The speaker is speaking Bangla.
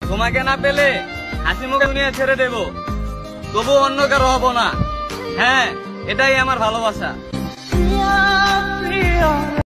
তোমাকে না পেলে হাসি মুখে দুনিয়া ছেড়ে দেব, তবু অন্য কারো হব না। হ্যাঁ, এটাই আমার ভালোবাসা।